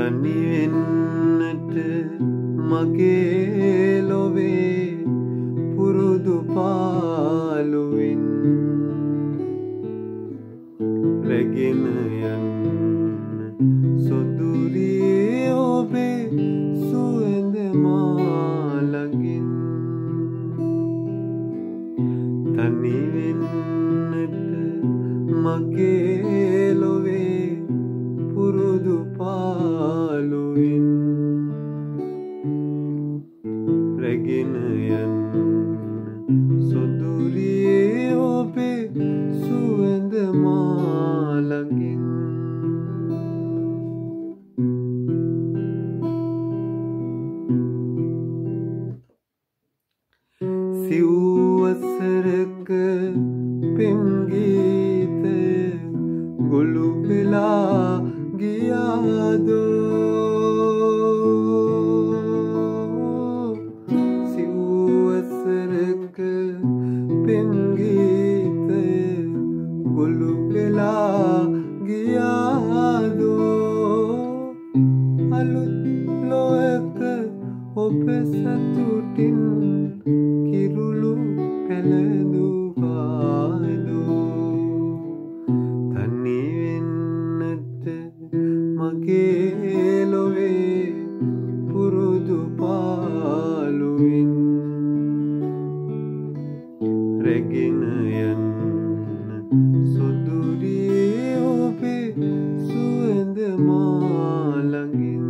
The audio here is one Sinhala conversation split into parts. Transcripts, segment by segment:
තනි වෙන්නට මගේ ලොවේ පුරුදු පාළුවෙන් රැගෙන යන්න සොදුරියේ ඔබේ සුවඳ මා ළඟින් තනි වෙන්නට මගේ ලොවේ පුරුදු පාළුවෙන් රැගෙන යන්න සොදුරියේ ඔබේ සුවඳ මා ළඟින් සිව්වසරක පෙම් ගීතය ගොළු වෙලා ගියාදෝ සිව්වසරක පෙම් ගීතය ගොළු වෙලා ගියාදෝ අලුත් ලොවක ඔබ සතුටින් කිරුළු පැළඳුවාදෝ තනි වෙන්නට මගේ ලොවේ පුරුදු පාළුවෙන් රැගෙන යන්න සොදුරියේ ඔබේ සුවඳ මා ළඟින්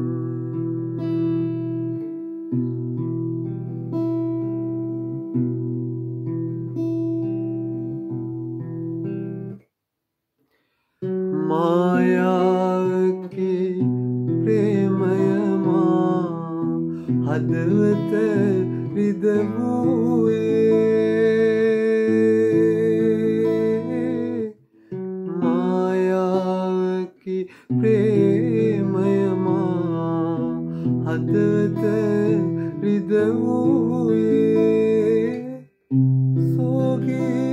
මායාවකි ප්‍රේමය මා හදවත රිදවුවේ මායාවකි ප්‍රේමය මා හදවත රිදවුවේ සෝගේ